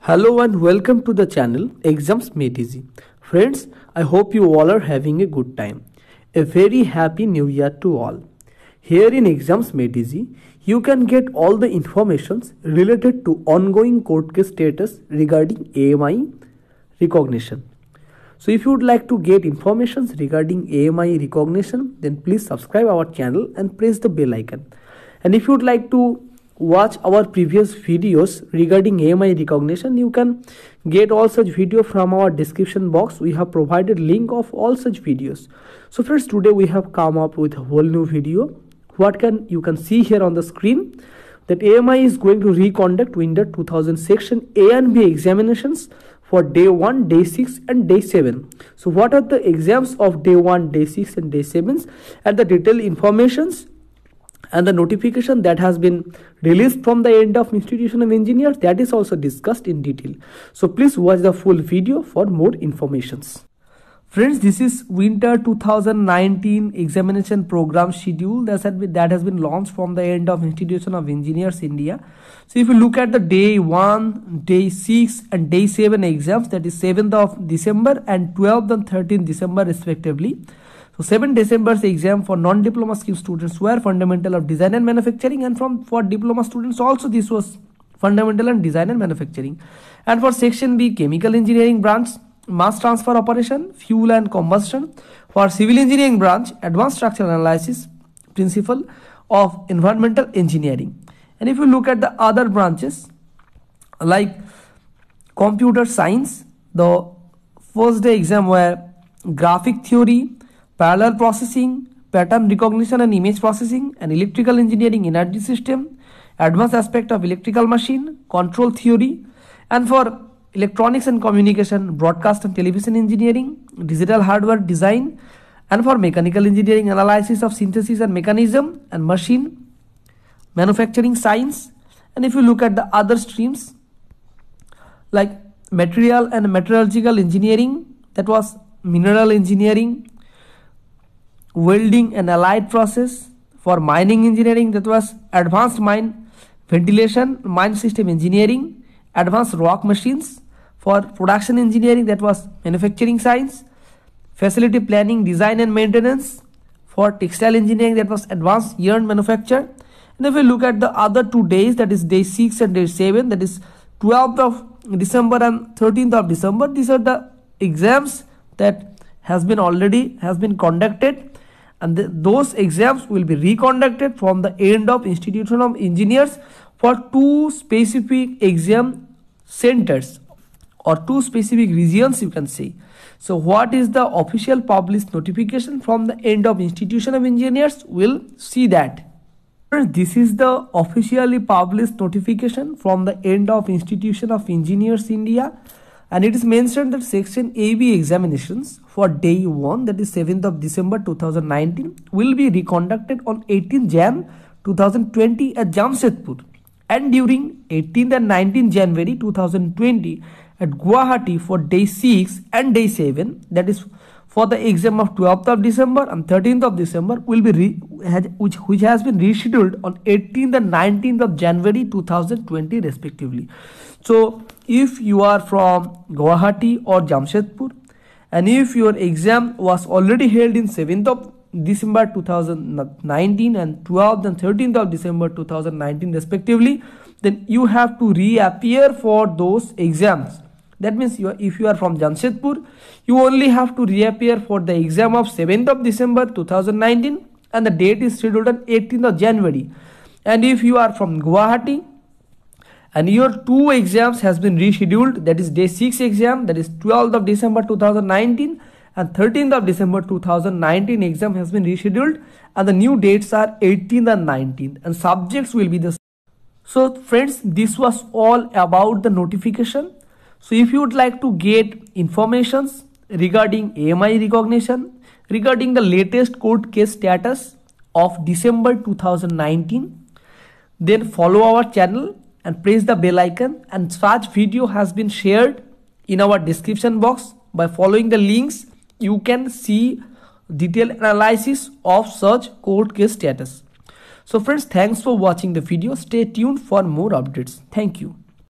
Hello and welcome to the channel Exams Made Easy. Friends, I hope you all are having a good time. A very happy new year to all. Here in Exams Made Easy, you can get all the informations related to ongoing court case status regarding AMI recognition. So if you would like to get informations regarding AMI recognition, then please subscribe our channel and press the bell icon. And if you would like to watch our previous videos regarding AMI recognition, you can get all such video from our description box. We have provided link of all such videos. So friends, today we have come up with a whole new video. You can see here on the screen that AMI is going to reconduct winter 2000 section A and B examinations for day 1, day 6 and day 7. So what are the exams of day 1, day 6 and day 7 and the detailed informations and the notification that has been released from the end of Institution of Engineers, that is also discussed in detail. So please watch the full video for more informations. Friends, this is winter 2019 examination program schedule that has been launched from the end of Institution of Engineers India. So if you look at the day 1, day 6 and day 7 exams, that is 7th of December and 12th and 13th December respectively. So 7 December's exam for non-diploma scheme students were fundamental of design and manufacturing, and for diploma students also this was fundamental and design and manufacturing. And for section B, chemical engineering branch, mass transfer operation, fuel and combustion. For civil engineering branch, advanced structural analysis, principle of environmental engineering. And if you look at the other branches like computer science, the first day exam were graphic theory, parallel processing, pattern recognition and image processing, and electrical engineering energy system, advanced aspect of electrical machine, control theory. And for electronics and communication, broadcast and television engineering, digital hardware design. And for mechanical engineering, analysis of synthesis and mechanism and machine manufacturing science. And if you look at the other streams like material and metallurgical engineering, that was mineral engineering, welding and allied process. For mining engineering, that was advanced mine ventilation, mine system engineering, advanced rock machines. For production engineering, that was manufacturing science, facility planning, design and maintenance. For textile engineering, that was advanced yarn manufacture. And if we look at the other 2 days, that is day 6 and day 7, that is 12th of December and 13th of December, these are the exams that has been conducted. And those exams will be reconducted from the end of Institution of Engineers for 2 specific exam centers or 2 specific regions, you can say. So what is the official published notification from the end of Institution of Engineers? We'll see that. This is the officially published notification from the end of Institution of Engineers India. And it is mentioned that section AB examinations for day 1, that is 7th of December 2019, will be reconducted on 18th Jan 2020 at Jamshedpur, and during 18th and 19th January 2020 at Guwahati for day 6 and day 7, that is for the exam of 12th of December and 13th of December, will be which has been rescheduled on 18th and 19th of January 2020 respectively. So if you are from Guwahati or Jamshedpur, and if your exam was already held in 7th of December 2019 and 12th and 13th of December 2019 respectively, then you have to reappear for those exams. That means if you are from Jamshedpur, you only have to reappear for the exam of 7th of December 2019 and the date is scheduled on 18th of January. And if you are from Guwahati and your 2 exams has been rescheduled, that is day 6 exam, that is 12th of December 2019 and 13th of December 2019 exam has been rescheduled, and the new dates are 18th and 19th, and subjects will be the same. So friends, this was all about the notification. So if you would like to get informations regarding AMI recognition, regarding the latest court case status of December 2019, then follow our channel and press the bell icon, and such video has been shared in our description box. By following the links, you can see detailed analysis of such court case status. So friends, thanks for watching the video. Stay tuned for more updates. Thank you.